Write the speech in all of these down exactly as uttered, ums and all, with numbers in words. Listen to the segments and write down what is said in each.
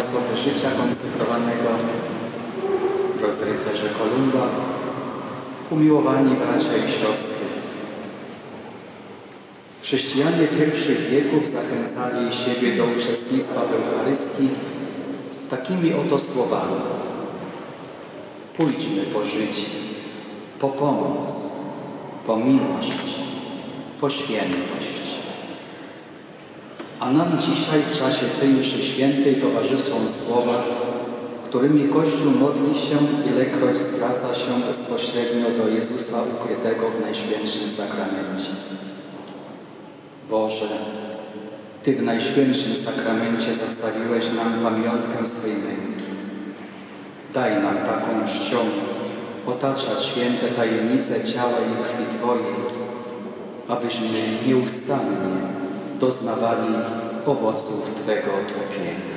osoby życia konsekrowanego, drodzy rycerze Kolumba, umiłowani bracia i siostry. Chrześcijanie pierwszych wieków zachęcali siebie do uczestnictwa w Eucharystii takimi oto słowami: pójdźmy po życie, po pomoc, po miłość, po świętość. A nam dzisiaj w czasie tej mszy świętej towarzyszą słowa, którymi Kościół modli się, ilekroć zwraca się bezpośrednio do Jezusa ukrytego w Najświętszym Sakramencie. Boże, Ty w Najświętszym Sakramencie zostawiłeś nam pamiątkę swej męki. Daj nam taką czcią otaczać święte tajemnice ciała i krwi Twojej, abyśmy nieustannie doznawali owoców Twego odkupienia.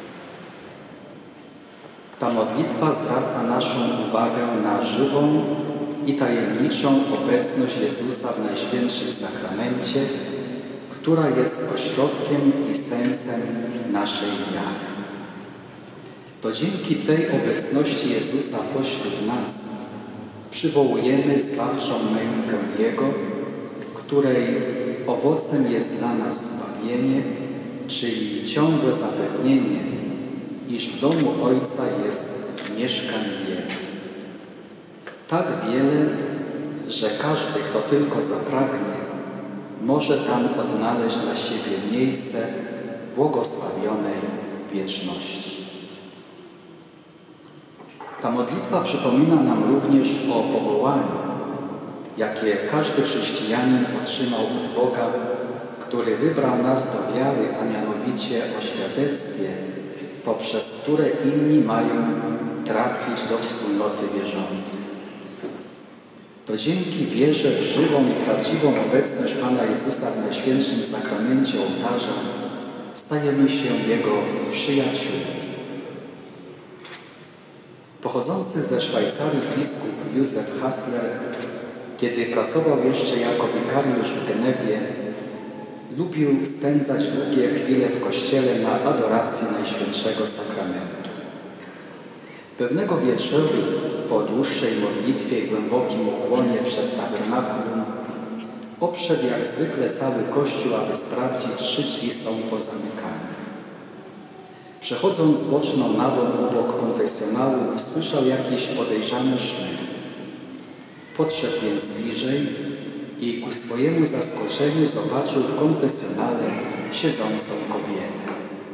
Ta modlitwa zwraca naszą uwagę na żywą i tajemniczą obecność Jezusa w Najświętszym Sakramencie, która jest ośrodkiem i sensem naszej wiary. To dzięki tej obecności Jezusa pośród nas przywołujemy zbawczą mękę Jego, której owocem jest dla nas zbawienie, czyli ciągłe zapewnienie, iż w domu Ojca jest mieszkań wiele. Tak wiele, że każdy, kto tylko zapragnie, może tam odnaleźć dla siebie miejsce błogosławionej wieczności. Ta modlitwa przypomina nam również o powołaniu, jakie każdy chrześcijanin otrzymał od Boga, który wybrał nas do wiary, a mianowicie o świadectwie, poprzez które inni mają trafić do wspólnoty wierzących. To dzięki wierze w żywą i prawdziwą obecność Pana Jezusa w Najświętszym Sakramencie ołtarza stajemy się Jego przyjaciółmi. Pochodzący ze Szwajcarii biskup Józef Hassler, kiedy pracował jeszcze jako wikariusz w Genewie, lubił spędzać długie chwile w kościele na adoracji Najświętszego Sakramentu. Pewnego wieczoru, po dłuższej modlitwie i głębokim ukłonie przed tabernakulum, obszedł jak zwykle cały Kościół, aby sprawdzić, czy drzwi są pozamykane. Przechodząc boczną nawą obok konfesjonału, usłyszał jakiś podejrzany szmer. Podszedł więc bliżej i ku swojemu zaskoczeniu zobaczył w konfesjonale siedzącą kobietę.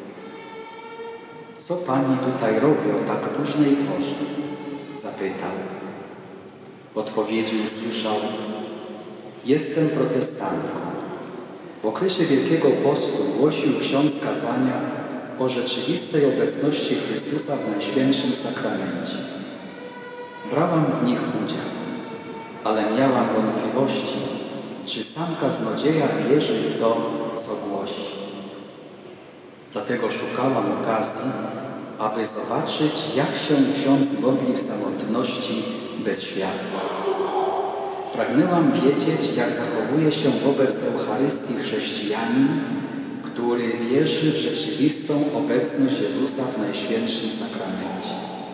Co pani tutaj robi o tak późnej porze? Zapytał. W odpowiedzi usłyszał: jestem protestantką. W okresie Wielkiego Postu głosił ksiądz kazania o rzeczywistej obecności Chrystusa w Najświętszym Sakramencie. Brałam w nich udział, ale miałam wątpliwości, czy sam kaznodzieja wierzy w to, co głosi. Dlatego szukałam okazji, aby zobaczyć, jak się ksiądz modli w samotności bez światła. Pragnęłam wiedzieć, jak zachowuje się wobec Eucharystii chrześcijanin, który wierzy w rzeczywistą obecność Jezusa w Najświętszym Sakramencie.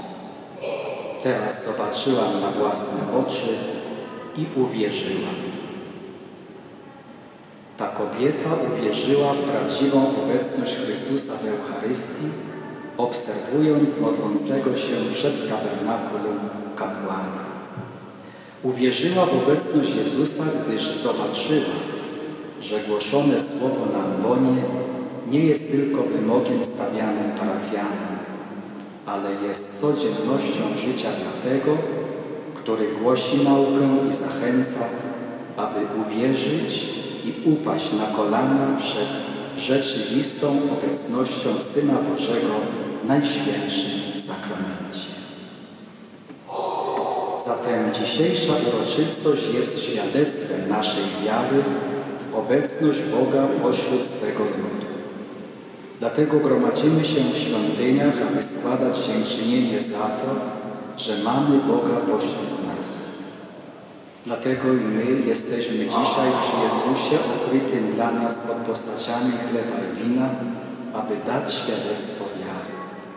Teraz zobaczyłam na własne oczy i uwierzyłam. Ta kobieta uwierzyła w prawdziwą obecność Chrystusa w Eucharystii, obserwując modlącego się przed tabernakulum kapłana. Uwierzyła w obecność Jezusa, gdyż zobaczyła, że głoszone słowo na ambonie nie jest tylko wymogiem stawianym parafianom, ale jest codziennością życia dla tego, który głosi naukę i zachęca, aby uwierzyć i upaść na kolana przed rzeczywistą obecnością Syna Bożego w Najświętszym Sakramencie. Zatem dzisiejsza uroczystość jest świadectwem naszej wiary w obecność Boga pośród swego ludu. Dlatego gromadzimy się w świątyniach, aby składać dziękczynienie za to, że mamy Boga pośród nas. Dlatego i my jesteśmy dzisiaj przy Jezusie ukrytym dla nas pod postaciami chleba i wina, aby dać świadectwo wiary.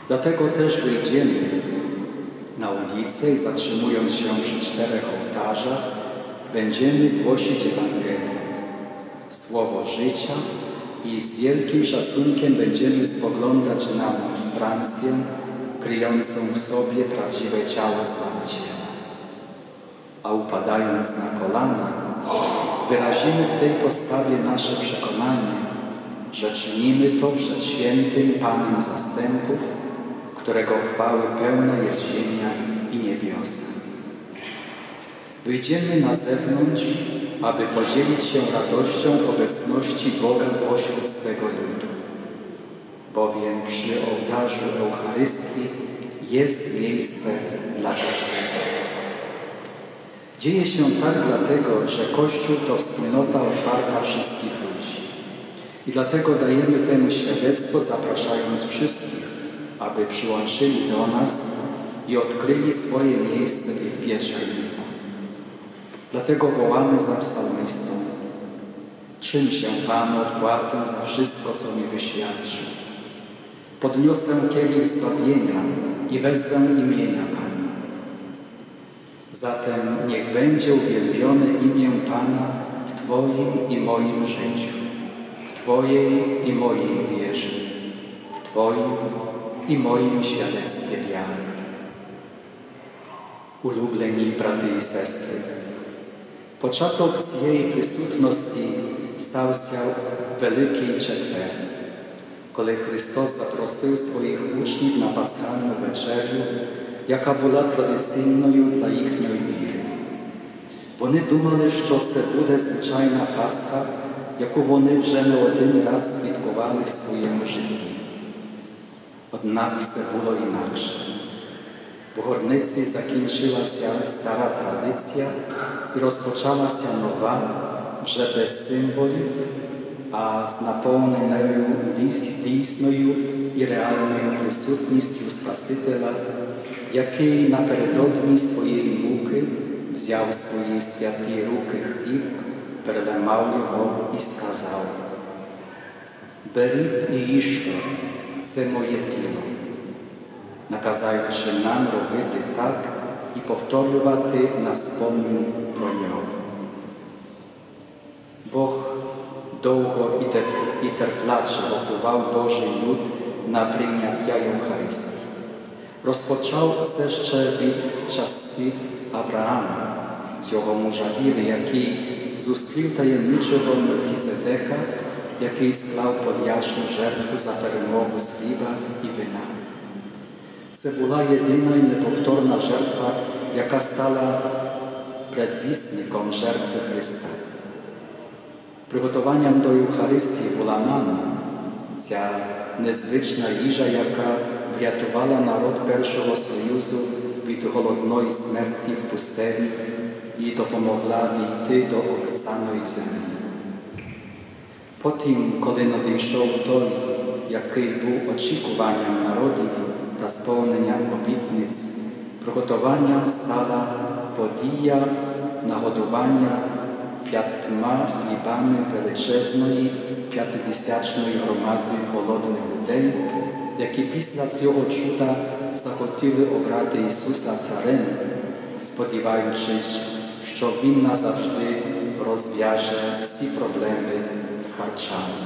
Dlatego też wyjdziemy na ulicę i zatrzymując się przy czterech ołtarzach, będziemy głosić Ewangelię, słowo życia i z wielkim szacunkiem będziemy spoglądać na monstrancję kryjącą w sobie prawdziwe ciało Zbawiciela. A upadając na kolana, wyrazimy w tej postawie nasze przekonanie, że czynimy to przed świętym Panem zastępów, którego chwały pełna jest ziemia i niebiosa. Wyjdziemy na zewnątrz, aby podzielić się radością obecności Boga pośród swego ludu, bowiem przy ołtarzu Eucharystii jest miejsce dla każdego. Dzieje się tak dlatego, że Kościół to wspólnota otwarta wszystkich ludzi. I dlatego dajemy temu świadectwo, zapraszając wszystkich, aby przyłączyli do nas i odkryli swoje miejsce w pieczerniku. Dlatego wołamy za psalmistą: czym się Panu odpłacę za wszystko, co mi wyświadczył? Podniosę kielich zbawienia i wezwę imienia Pana. Zatem niech będzie uwielbione imię Pana w Twoim i moim życiu, w Twojej i mojej wierze, w Twoim i moim świadectwie wiary. Улюблені брати і сестри, початок цієї присутності стався Великий Четвер, коли Христос запросив своїх учнів на пасхальну вечерю, яка була традиційною для їхньої віри. Вони думали, що це буде звичайна Пасха, яку вони вже не один раз святкували в своєму житті. Однак все було інакше. В горниці закінчилася стара традиція і розпочалася нова, вже без символів, а з наповненою дійсною і реальною присутністю Спасителя, який напередодні своєї муки взяв свої святі руки хліб, переламав його і сказав: «Беріть і їжте, це моє тіло», наказуючи нам робити так і повторювати на спомин про нього. Бог довго і терпляче готував Божий люд на прийняття Євхаристії. Розпочав це ще від часів Авраама, цього мужа віри, який зустрів таємничого Мелхіседека, який склав подячну жертву за перемогу з хліба і вина. Це була єдина і неповторна жертва, яка стала предвісником жертви Христа. Приготуванням до Євхаристії була манна, ця незвична їжа, яка врятувала народ Першого Союзу від голодної смерті в пустелі і допомогла дійти до обіцяної землі. Потім, коли надійшов той, який був очікуванням народів та сповненням обітниць, приготуванням стала подія нагодування п'ятьма хлібами величезної п'ятидесятчної громади голодних людей, які після цього чуда захотіли обрати Ісуса царем, сподіваючись, що Він назавжди розв'яже всі проблеми з харчами.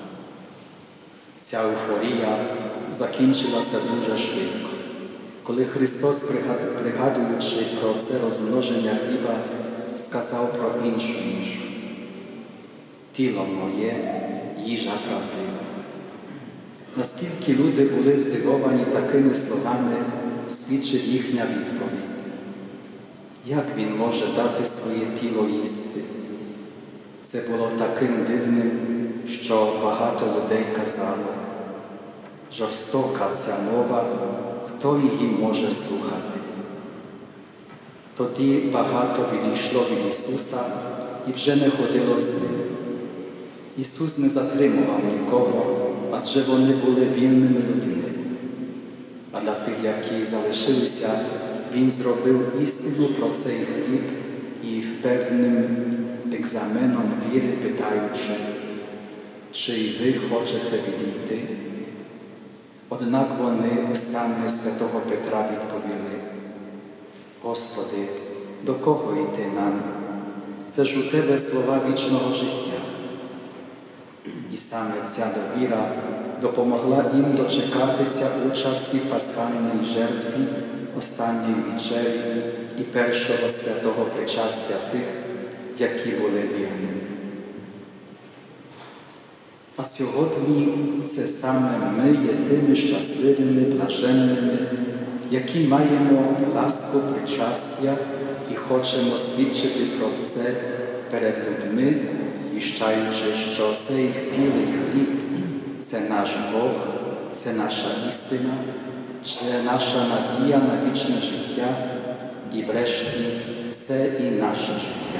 Ця еуфорія закінчилася дуже швидко, коли Христос, пригадуючи про це розмноження хліба, сказав про іншу їжу: «Тіло моє, їжа правдива». Наскільки люди були здивовані такими словами, свідчить їхня відповідь. Як він може дати своє тіло їсти? Це було таким дивним, що багато людей казало: жорстока ця мова, хто її може слухати? Тоді багато відійшло від Ісуса і вже не ходило з ним. Ісус не затримував нікого, адже вони були вільними людьми. А для тих, які залишилися, Він зробив істину про цей хліб і впевненим екзаменом віри, питаючи: «Чи й ви хочете відійти?» Однак вони устами святого Петра відповіли: Господи, до кого йти нам? Це ж у Тебе слова вічного життя. І саме ця довіра допомогла їм дочекатися участі в пасхальній жертві, останньої вечері і першого святого причастя тих, які були вірними. А сьогодні це саме ми є тими щасливими, блаженними, які маємо ласку причастя і хочемо свідчити про це перед людьми, звіщаючи, що цей білий хліб – це наш Бог, це наша істина, це наша надія на вічне життя і врешті це і наше життя.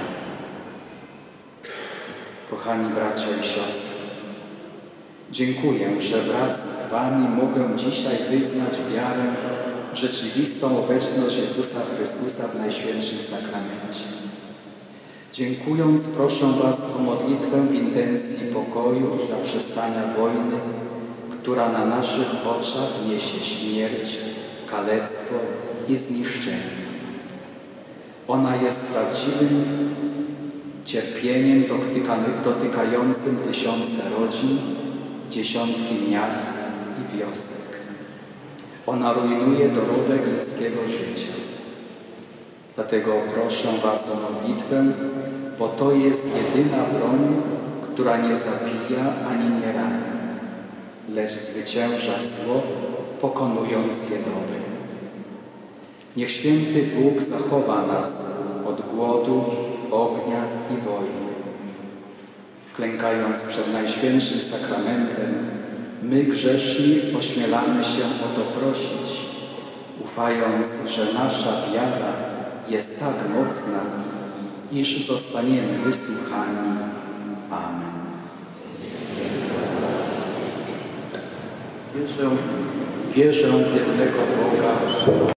Kochani bracia i siostry, dziękuję, że wraz z Wami mogę dzisiaj wyznać wiarę w rzeczywistą obecność Jezusa Chrystusa w Najświętszym Sakramencie. Dziękując, proszę Was o modlitwę w intencji pokoju i zaprzestania wojny, która na naszych oczach niesie śmierć, kalectwo i zniszczenie. Ona jest prawdziwym cierpieniem dotykającym tysiące rodzin, dziesiątki miast i wiosek. Ona rujnuje dorobek ludzkiego życia. Dlatego proszę Was o modlitwę, bo to jest jedyna broń, która nie zabija ani nie rani, lecz zwycięża zło, pokonując je dobrem. Niech święty Bóg zachowa nas od głodu, ognia i wojny. Klękając przed Najświętszym Sakramentem, my grzeszni ośmielamy się o to prosić, ufając, że nasza wiara jest tak mocna, iż zostaniemy wysłuchani. Amen. Wierzę, wierzę w jednego Boga,